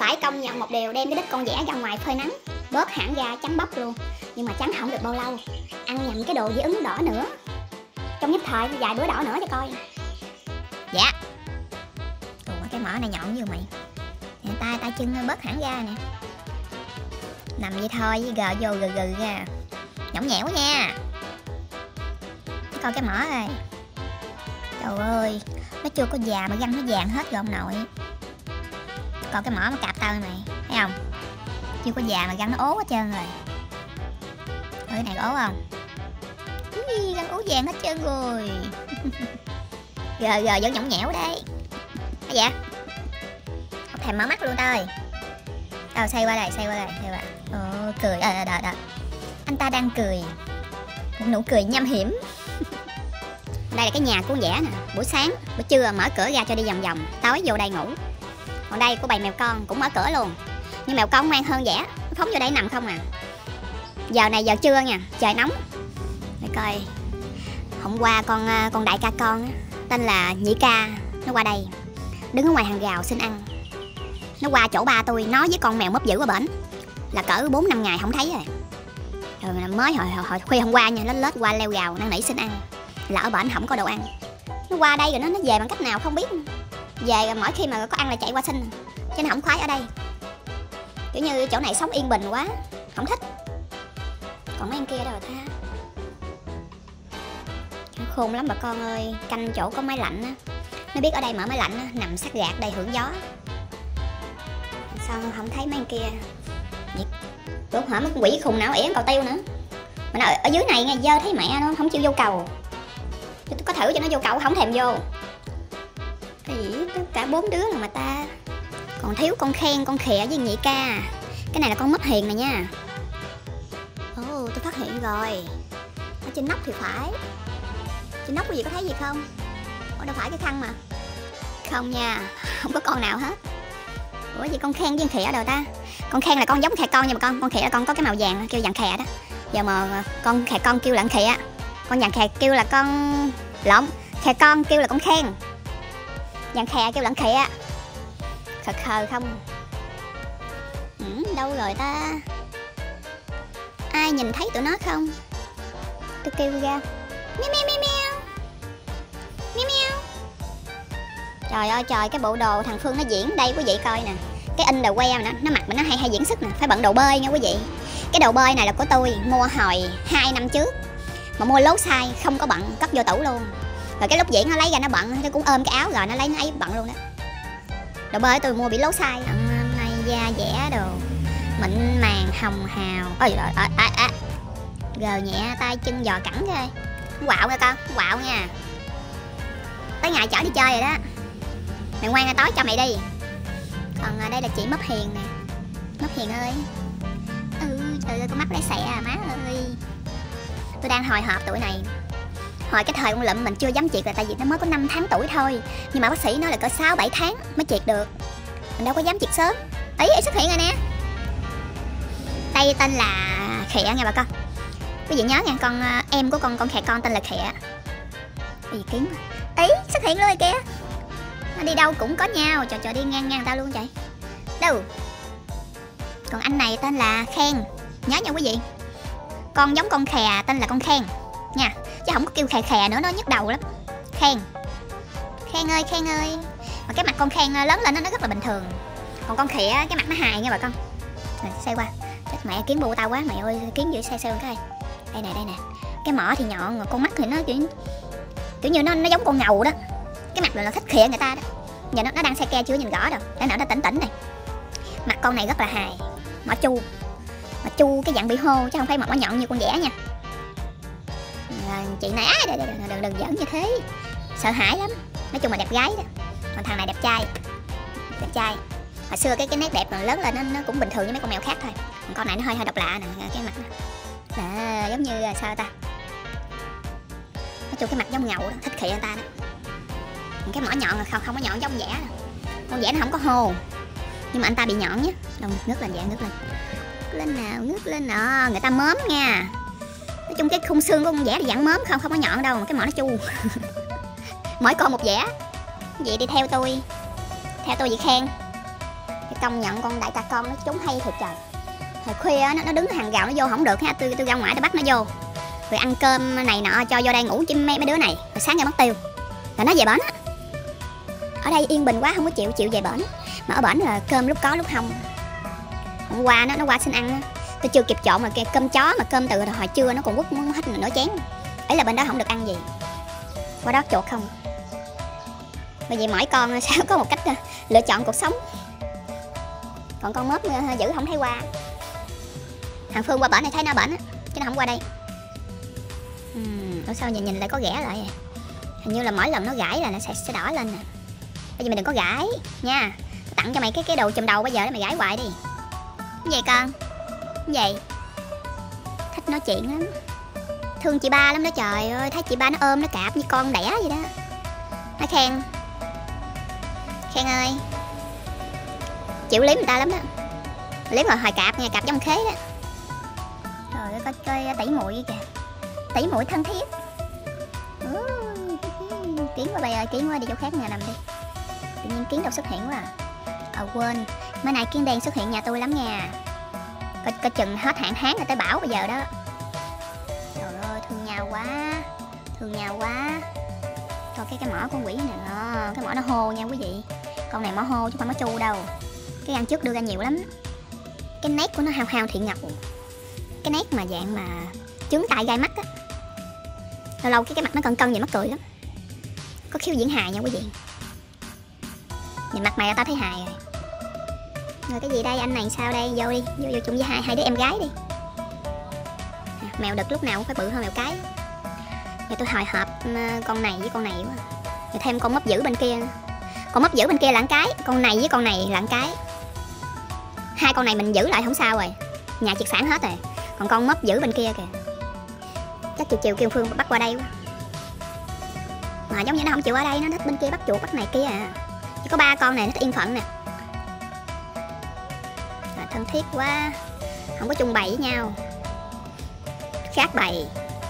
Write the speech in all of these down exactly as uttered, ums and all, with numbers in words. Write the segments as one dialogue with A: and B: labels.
A: phải công nhận một điều, đem cái đít con vẽ ra ngoài phơi nắng bớt hẳn ra trắng bóc luôn. Nhưng mà trắng không được bao lâu, ăn nhầm cái đồ dị ứng đỏ nữa, trong nhất thời vài bữa đỏ nữa cho coi.
B: Dạ. Ủa cái mỏ này nhọn như mày. Nè, tay tay chân bớt hẳn ra nè. Nằm vậy thôi, gờ vô gừ gừ ra. Nhõng nhẽo nha. Coi cái mỏ này. Trời ơi, nó chưa có già mà răng nó vàng hết rồi ông nội. Còn cái mỏ mà cạp tao này, thấy không? Chưa có già mà răng nó ố hết trơn rồi. Ôi, cái này có ố không? Ui, răng ố vàng hết trơn rồi. Gờ gờ vẫn nhõng nhẽo đây. Thấy vậy? Không thèm mở mắt luôn tao ơi. Tao xoay qua đây, xoay qua đây, xoay qua. Ồ, cười, ờ, đợi, đợi. Anh ta đang cười. Một nụ cười nham hiểm.
A: Đây là cái nhà của con vẽ nè. Buổi sáng, buổi trưa mở cửa ra cho đi vòng vòng, tối vô đây ngủ. Còn đây của bầy mèo con cũng mở cửa luôn. Nhưng mèo con ngoan hơn vẽ, nó phóng vô đây nằm không à. Giờ này giờ trưa nha, trời nóng. Để coi. Hôm qua con con đại ca con á, tên là Nhị Ca, nó qua đây, đứng ở ngoài hàng rào xin ăn. Nó qua chỗ ba tôi, nó với con mèo mấp dữ ở bển là cỡ bốn năm ngày không thấy rồi. Rồi mới hồi, hồi, hồi khuya hôm qua nha, nó lết qua leo rào năn nỉ xin ăn. Là ở bển không có đồ ăn. Nó qua đây rồi nó nó về bằng cách nào không biết. Về rồi mỗi khi mà có ăn là chạy qua xin. Chứ nó không khoái ở đây. Kiểu như chỗ này sống yên bình quá, không thích. Còn mấy em kia đâu rồi ta. Khôn lắm bà con ơi, canh chỗ có máy lạnh á. Nó biết ở đây mở máy lạnh á, nằm sát gạt đây hưởng gió. Sao không thấy mấy em kia. Lúc hả mấy con quỷ khùng não ỉa cầu tiêu nữa. Mà nó ở, ở dưới này nghe dơ thấy mẹ nó không chịu vô cầu. Tôi có thử cho nó vô cầu không thèm vô. Cái gì tất cả bốn đứa rồi mà ta. Còn thiếu con Khen, con Khịa với Nhị Ca. Cái này là con Mấp Hiền này nha. Ồ tôi phát hiện rồi. Ở trên nóc thì phải. Trên nóc có gì có thấy gì không? Ủa đâu phải cái khăn mà. Không nha, không có con nào hết. Ủa gì con Khen với con Khịa đâu ta. Con Khen là con giống khè con nhưng mà con con Khịa là con có cái màu vàng kêu dàn khè đó. Giờ mà con khè con kêu là con Khịa, con dàn khè kêu là con lộn, khè con kêu là con Khen, dàn khè kêu là con Khịa. Khờ khờ không. Ừ, đâu rồi ta. Ai nhìn thấy tụi nó không? Tôi kêu ra meo meo meo meo meo meo. Trời ơi trời, cái bộ đồ thằng Phương nó diễn đây quý vị coi nè. Cái in đầu que mà nó, nó mặc mà nó hay hay diễn sức nè. Phải bận đồ bơi nha quý vị. Cái đồ bơi này là của tôi mua hồi hai năm trước. Mà mua lố size không có bận, cất vô tủ luôn. Rồi cái lúc diễn nó lấy ra nó bận, nó cũng ôm cái áo rồi nó lấy nó ấy bận luôn đó. Đồ bơi tôi mua bị lố size. Hôm nay da dẻ đồ mịn màng hồng hào. Ôi rồi à, à, à. Gờ nhẹ tay chân giò cẳng ghê. Quạo nha con, quạo nha. Tới ngày chở đi chơi rồi đó. Mày ngoan ra tối cho mày đi. Còn ở đây là chị Mấp Hiền nè. Mấp Hiền ơi. Ừ trời ơi con mắt lấy xẹ à má ơi. Tôi đang hồi hộp tuổi này. Hồi cái thời con lụm mình chưa dám triệt là tại vì nó mới có năm tháng tuổi thôi. Nhưng mà bác sĩ nói là cỡ sáu bảy tháng mới triệt được. Mình đâu có dám triệt sớm. Ý ấy xuất hiện rồi nè. Đây tên là Khịa nha bà con. Quý vị nhớ nha, con em của con con khè con tên là Khịa. Cái gì kiếm. Ý xuất hiện luôn rồi kìa. Nó đi đâu cũng có nhau. Trời trời đi ngang ngang tao luôn trời. Đâu. Còn anh này tên là Khen. Nhớ nha quý vị. Con giống con khè tên là con Khen nha. Chứ không có kêu khè khè nữa nó nhức đầu lắm. Khen. Khen ơi Khen ơi. Mà cái mặt con Khen lớn lên nó rất là bình thường. Còn con Khịa cái mặt nó hài nha bà con. Rồi xoay qua. Chết mẹ kiến bu tao quá mẹ ơi. Kiến dữ xoay xoay cái đây. Đây nè đây nè. Cái mỏ thì nhọn rồi con mắt thì nó kiểu kiểu như nó nó giống con ngầu đó. Cái mặt này là thích khịa người ta đó. Giờ nó, nó đang xe ke chưa nhìn rõ đâu. Để nở nó tỉnh tỉnh này. Mặt con này rất là hài. Mỏ chu. Mà chu cái dạng bị hô chứ không phải mỏ nhọn như con vẽ nha. À, chị này á đừng, đừng, đừng, đừng giỡn như thế. Sợ hãi lắm. Nói chung là đẹp gái đó. Còn thằng này đẹp trai. Đẹp trai. Hồi xưa cái cái nét đẹp mà lớn lên nó, nó cũng bình thường với mấy con mèo khác thôi. Còn con này nó hơi hơi độc lạ nè. Cái mặt nó à, giống như sao ta. Nói chung cái mặt giống ngầu đó. Thích khịa người ta đó. Cái mỏ nhọn là không không có nhọn giống vẽ đâu. Con vẽ nó không có hô. Nhưng mà anh ta bị nhọn nhé. Đâu ngước lên vậy ngước lên. Lên nào ngước lên nọ. Người ta mớm nha. Nói chung cái khung xương của con vẽ là dạng mớm không không có nhọn đâu. Mà cái mỏ nó chu. Mỗi con một vẽ. Vậy đi theo tôi. Theo tôi vậy Khen. công nhận con đại tà con nó trốn hay thiệt trời. Hồi khuya nó nó đứng hàng rào nó vô không được ha, tôi tôi ra ngoài tôi bắt nó vô. Rồi ăn cơm này nọ cho vô đây ngủ với mấy mấy đứa này. Rồi sáng ra mất tiêu. Rồi nó về bển á. Ở đây yên bình quá không có chịu chịu về bển. Mà ở bển là cơm lúc có lúc không. Hôm qua nó nó qua xin ăn. Tôi chưa kịp trộn mà cơm chó mà cơm từ hồi trưa nó còn quất hết nửa chén. Ấy là bên đó không được ăn gì. Qua đó chuột không. Bởi vì mỗi con sao có một cách lựa chọn cuộc sống. Còn con mớp giữ không thấy qua. Thằng Phương qua bển này thấy nó bển á, chứ nó không qua đây. Ủa sao giờ nhìn lại có ghẻ lại à? Hình như là mỗi lần nó gãi là nó sẽ, sẽ đỏ lên nè. Bây giờ mày đừng có gãi nha. Tặng cho mày cái cái đồ chùm đầu bây giờ để mày gãi hoài đi. Cái gì con? Cái gì? Thích nói chuyện lắm. Thương chị ba lắm đó trời ơi. Thấy chị ba nó ôm nó cạp như con đẻ vậy đó. Nó khen. Khen ơi. Chịu liếm người ta lắm đó. Liếm rồi hồi cạp nha, cạp giống khế đó. Trời ơi, coi coi tỉ muội kìa. Tỉ muội thân thiết. Ừ, Kiến qua bây ơi, Kiến qua đi chỗ khác nhà nằm đi. Tự nhiên Kiến đâu xuất hiện quá à. Ờ quên, mấy nay Kiến đen xuất hiện nhà tôi lắm nha. Coi, coi chừng hết hạn hán rồi tới bão bây giờ đó. Trời ơi, thương nhau quá. Thương nhau quá. Coi cái cái mỏ con quỷ này nè. Cái mỏ nó hô nha quý vị. Con này mỏ hô chứ không phải mỏ chu đâu. Cái răng trước đưa ra nhiều lắm. Cái nét của nó hao hao thiện ngọc. Cái nét mà dạng mà chướng tai gai mắt á. Lâu lâu cái cái mặt nó cân cân vậy mắc cười lắm. Có khiếu diễn hài nha quý vị. Nhìn mặt mày là tao thấy hài rồi. Rồi cái gì đây, anh này sao đây, vô đi, vô vô chung với hai hai đứa em gái đi. À, mèo đực lúc nào cũng phải bự hơn mèo cái. Giờ tôi hồi hộp con này với con này quá. Rồi thêm con mấp dữ bên kia. Con mấp dữ bên kia là cái, con này với con này là cái. Hai con này mình giữ lại không sao rồi. Nhà triệt sản hết rồi. Còn con mấp dữ bên kia kìa. Chắc chiều chiều kêu Phương bắt qua đây quá. Mà giống như nó không chịu ở đây, nó thích bên kia bắt chuột bắt này kia à. Chỉ có ba con này nó yên phận nè. Rồi, thân thiết quá. Không có chung bầy với nhau. Khác bầy.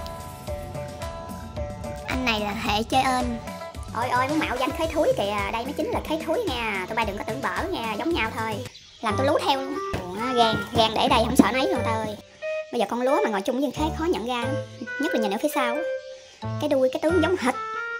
A: Anh này là hệ chơi ơn. Ôi ôi muốn mạo danh khế thúi kìa. Đây mới chính là khế thúi nha. Tụi bay đừng có tưởng bở nha, giống nhau thôi. Làm tôi lú theo luôn. Ủa, gan, gan để đây không sợ nấy luôn ta ơi. Bây giờ con lúa mà ngồi chung với dân khác khó nhận ra lắm. Nhất là nhìn ở phía sau. Cái đuôi cái tướng giống hệt.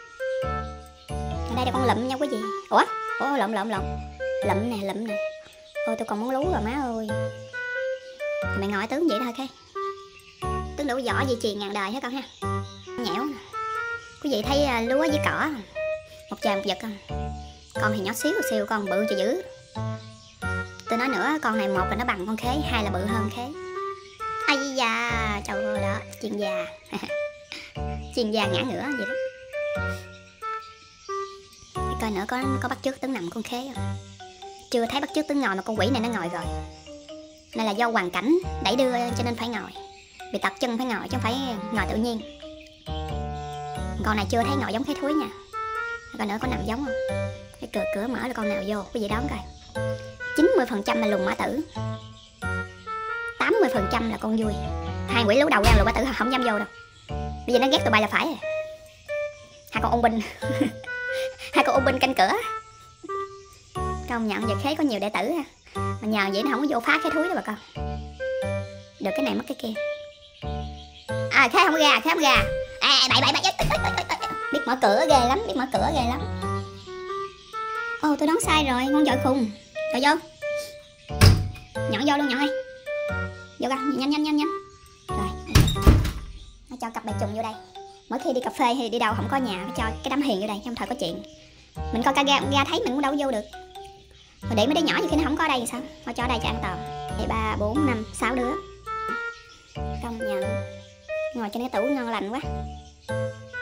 A: Ở đây là con lụm nha quý vị. Ủa? Ủa lụm lụm lụm. Lụm nè, lụm nè. Ôi tôi còn muốn lú rồi má ơi. Mày ngồi tướng vậy thôi cái. Tướng đủ võ di truyền ngàn đời hả con ha. Nhẽo nè. Quý vị thấy uh, lúa với cỏ không? Một trời một vật không? Con thì nhỏ xíu xíu, con bự cho dữ. Tôi nói nữa, con này một là nó bằng con khế, hai là bự hơn khế. Ây da, trời ơi đó, chuyên gia. Chuyên gia ngã ngửa vậy đó. Để coi nữa có có bắt chước tướng nằm con khế không? Chưa thấy bắt chước tướng ngồi mà con quỷ này nó ngồi rồi. Này là do hoàn cảnh đẩy đưa cho nên phải ngồi. Bị tập chân phải ngồi chứ không phải ngồi tự nhiên. Con này chưa thấy ngồi giống khế thúi nha. Coi nữa có nằm giống không? Cái cửa cửa mở là con nào vô, cái gì đón coi. chín mươi phần trăm là lùn mã tử, tám mươi phần trăm là con vui. Hai quỷ lú đầu ra lùn mã tử không dám vô đâu. Bây giờ nó ghét tụi bay là phải rồi. Hai con ung binh. Hai con ung binh canh cửa. Công nhận giờ khế có nhiều đệ tử ha. Mà nhờ vậy nó không có vô phá khế thúi đâu bà con. Được cái này mất cái kia. À khế không có ra, khế không ra. À bậy bậy bậy. Biết mở cửa ghê lắm, biết mở cửa ghê lắm. Ồ tôi đoán sai rồi, ngon dội khùng. Rồi vô. Nhọn vô luôn nhọn ơi. Vô con, nhanh nhanh nhanh nhanh. Rồi. Nó cho cặp bài trùng vô đây. Mỗi khi đi cà phê hay đi đâu không có nhà, nó cho cái đám hiền vô đây, trong thời có chuyện. Mình coi ca ga, ga thấy mình cũng đâu vô được. Rồi để mấy đứa nhỏ như khi nó không có ở đây thì sao? Thôi cho ở đây cho an toàn. Đây ba, bốn, năm, sáu đứa. Công nhận. Ngồi trên cái tủ ngon lành quá.